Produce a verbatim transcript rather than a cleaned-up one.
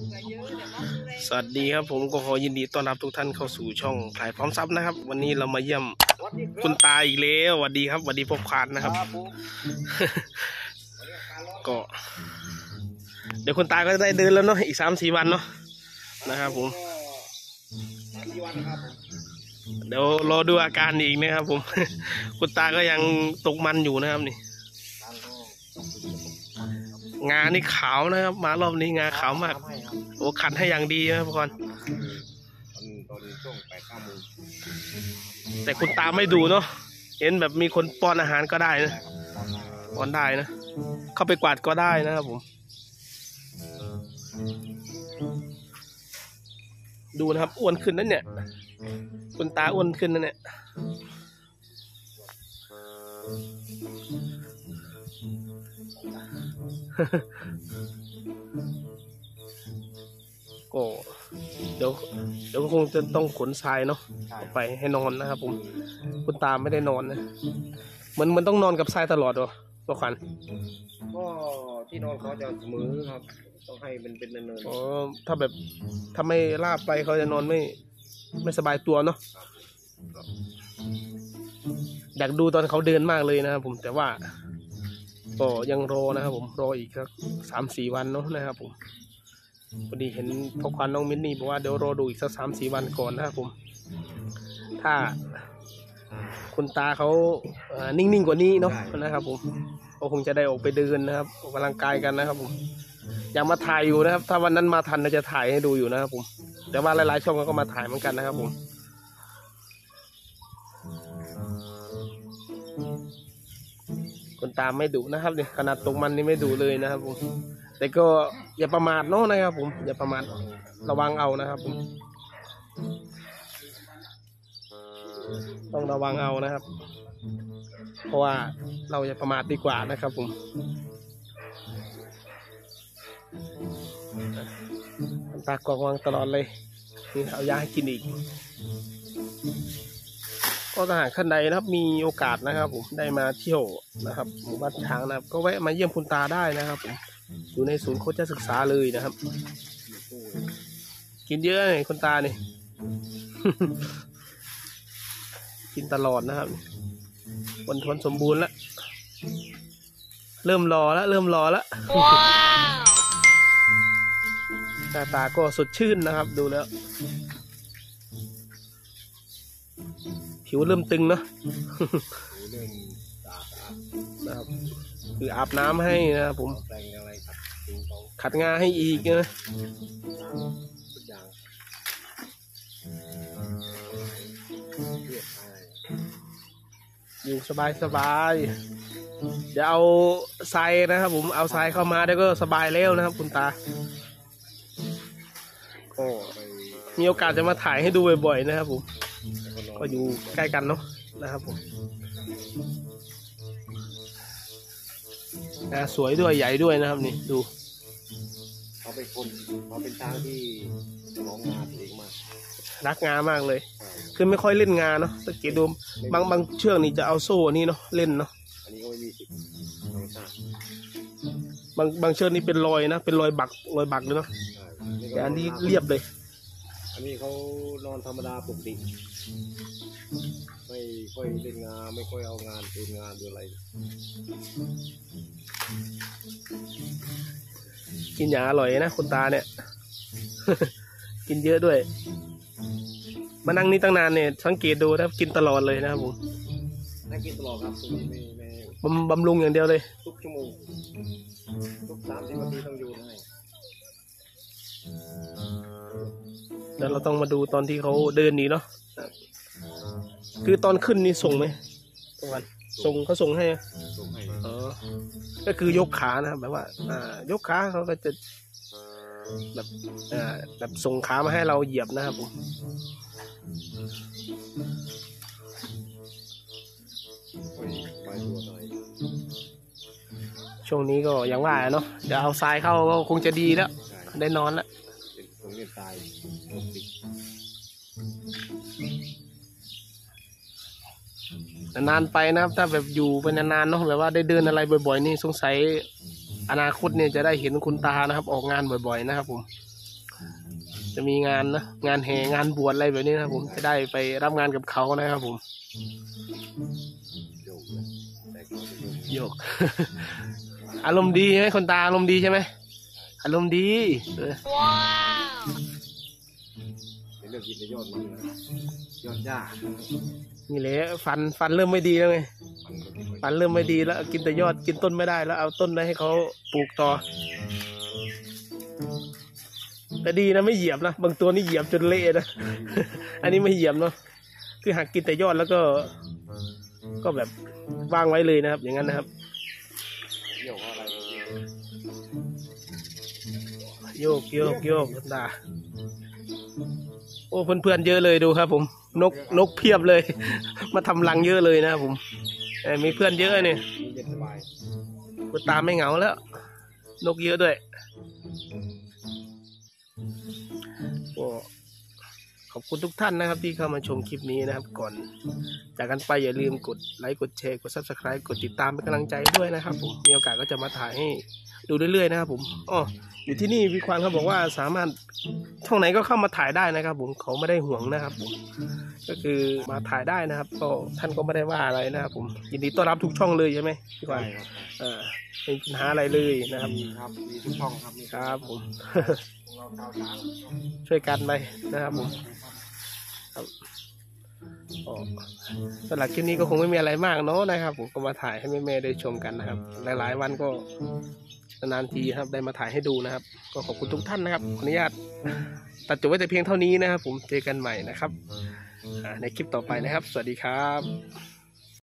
สวัสดีครับผมก็ขอยินดีต้อนรับทุกท่านเข้าสู่ช่องถ่ายพร้อมทรัพย์นะครับวันนี้เรามาเยี่ยมคุณตาอีกแล้วสวัสดีครับสวัสดีพบคานนะครับ ก็เดี๋ยวคุณตาก็ได้เดินแล้วเนาะอีกสามสี่วันเนาะนะครับผมเดี๋ยวรอดูอาการอีกนะครับผม คุณตาก็ยังตกมันอยู่นะครับนี่งานี่ขาวนะครับมารอบนี้งาขาวมากโอ้ขัดให้อย่างดีนะพ่อก่อนแต่คุณตาไม่ดูเนาะเห็นแบบมีคนป้อนอาหารก็ได้นะป้อนได้นะเข้าไปกวาดก็ได้นะครับผมดูนะครับอ้วนขึ้นนั่นเนี่ยคุณตาอ้วนขึ้นนั่นเนี่ยก็เดี๋ยวเดี๋ยวคงจะต้องขนทรายเนาะไปให้นอนนะครับผมคุณตาไม่ได้นอนนะมันมันต้องนอนกับทรายตลอดวะตัวขวัญก็ที่นอนเขาจะเสมอครับต้องให้เป็นเป็นเนินๆอ๋อถ้าแบบถ้าไม่ลาบไปเขาจะนอนไม่ไม่สบายตัวเนาะอยากดูตอนเขาเดินมากเลยนะครับผมแต่ว่าก็ยังรอนะครับผมรออีกสักสามสี่วันเนาะนะครับผมพอดีเห็นพ่อควันน้องมิ้นนี่บอกว่าเดี๋ยวรอดูอีกสักสามสี่วันก่อนนะครับผมถ้าคุณตาเขานิ่งๆกว่านี้เนาะนะครับผมก็คงจะได้ออกไปเดินนะครับออกกำลังกายกันนะครับผมอยากมาถ่ายอยู่นะครับถ้าวันนั้นมาทันจะถ่ายให้ดูอยู่นะครับผมแต่ว่าหลายๆช่องก็มาถ่ายเหมือนกันนะครับผมคุณตาไม่ดุนะครับเนี่ยขนาดตกมันนี่ไม่ดุเลยนะครับผมแต่ก็อย่าประมาทเนาะนะครับผมอย่าประมาทระวังเอานะครับผมต้องระวังเอานะครับเพราะว่าเราอย่าประมาทดีกว่านะครับผมตากองวางตลอดเลยนี่เอายาให้กินอีกก็ถ้าหากท่านใดนะครับมีโอกาสนะครับผมได้มาเที่ยวนะครับหมู่บ้านช้างนะครับก็แวะมาเยี่ยมคุณตาได้นะครับผมอยู่ในศูนย์โคชศึกษาเลยนะครับกินเยอะเลยคุณตาเนี่ย กินตลอดนะครับวันทนสมบูรณ์แล้วเริ่มรอแล้วเริ่มรอแล้วหน้าตาก็สดชื่นนะครับดูแล้วผิวเริ่มตึงเนาะนะครับคืออาบน้ำให้นะครับผมขัดงาให้อีกนะอยู่สบายสบายเดี๋ยวเอาทรายนะครับผมเอาทรายเข้ามาแล้วก็สบายแล้วนะครับคุณตาก็มีโอกาสจะมาถ่ายให้ดูบ่อยๆนะครับผมก็อยู่ใกล้กันเนาะนะครับผมนะสวยด้วยใหญ่ด้วยนะครับนี่ดูเขาเป็นคนเขาเป็นช้างที่ร้องงานเองมากรักงามากเลยคือไม่ค่อยเล่นงานเนาะสังเกตดูบางบางเชือกนี่จะเอาโซ่นี่เนาะเล่นเนาะอันนี้ก็ไม่มีสิทธิ์บางบางเชือกนี่เป็นรอยนะเป็นรอยบักรอยบักเลยเนาะแต่อันนี้เรียบเลยอันนี้เขานอนธรรมดาปกติไม่ค่อยเล่นงานไม่ค่อยเอางานเป็นงานหรืออะไรกินอย่างอร่อยนะคุณตาเนี่ย กินเยอะด้วยมานั่งนี่ตั้งนานเนี่ยสังเกตดูนะครับกินตลอดเลยนะครับผมนั่งกินตลอดครับตรงนี้ไม่ไม่บำบำรุงอย่างเดียวเลยทุกชั่วโมงทุกสามสิบนาทีต้องอยู่ให้แล้วเราต้องมาดูตอนที่เขาเดินหนีเนาะคือตอนขึ้นนี่ส่งไหมตรงวันส่งเขาส่งให้ส่งให้อ๋อก็คือยกขานะครับแบบว่าอ่ายกขาเขาก็จะแบบอ่าแบบส่งขามาให้เราเหยียบนะครับผมช่วงนี้ก็อย่างว่าเนาะเดี๋ยวเอาทรายเข้าก็คงจะดีแล้วได้นอนแล้วนานไปนะครับถ้าแบบอยู่เป็นนานๆเนาะแบบว่าได้เดินอะไรบ่อยๆนี่สงสัยอนาคตเนี่ยจะได้เห็นคุณตานะครับออกงานบ่อยๆนะครับผมจะมีงานนะงานแห่งานบวชอะไรแบบนี้นะครับผมจะได้ไปรับงานกับเขานะครับผมโยกเลยแต่เขาจะโยกโยก อารมณ์ดีใช่ไหมคนตาอารมณ์ดีใช่ไหมอารมณ์ดีเออในเรื่องกินในยอดมันนะยอดหญ้านี่แหละฟันฟันเริ่มไม่ดีแล้วไงมันก็ไม่ค่อยฟันเริ่มไม่ดีแล้วกินแต่ยอดกินต้นไม่ได้แล้วเอาต้นไปให้เขาปลูกต่อแต่ดีนะไม่เหยียบนะบางตัวนี่เหยียบจนเละนะ อันนี้ไม่เหยียบเนาะคือหักกินแต่ยอดแล้วก็ ก็แบบวางไว้เลยนะครับ อย่างนั้นนะครับเกี่ยวกับอะไรก็เกี่ยวโยกโยกโยกตาโอ้เพื่อนๆเยอะเลยดูครับ ผมนกนกเพียบเลย มาทำรังเยอะเลยนะครับผมเอ่อมีเพื่อนเยอะเนี่ยมีเย็นสบายคุณตาไม่เหงาแล้ว นกเยอะด้วยก็ขอบคุณทุกท่านนะครับ ที่เข้ามาชมคลิปนี้นะครับ ก่อนจากกันไปอย่าลืมกดไลค์กดแชร์กดซับสไครต์กดติดตามเป็นกำลังใจด้วยนะครับผมมีโอกาสก็จะมาถ่ายให้ดูเรื่อยๆนะครับผมอ๋ออยู่ที่นี่พี่ควานเขาบอกว่าสามารถช่องไหนก็เข้ามาถ่ายได้นะครับ ผมเขาไม่ได้ห่วงนะครับผมก็คือมาถ่ายได้นะครับก็ท่านก็ไม่ได้ว่าอะไรนะครับผมยินดีต้อนรับทุกช่องเลยใช่ไหมพี่ควานใช่ครับเออไม่มีปัญหาอะไรเลยนะครับมีครับมีทุกช่องครับมีครับผมของเราชาวสามช่วยกันไปนะครับผมครับอ๋อสำหรับคลิปนี้ก็คงไม่มีอะไรมากเนาะนะครับผมก็มาถ่ายให้แม่ๆได้ชมกันนะครับ หลายๆวันก็นานๆทีครับได้มาถ่ายให้ดูนะครับ ก็ขอบคุณทุกท่านนะครับขออนุญาตตัดจบไว้แต่เพียงเท่านี้นะครับ ผมเจอกันใหม่นะครับอ่าในคลิปต่อไปนะครับ สวัสดีครับ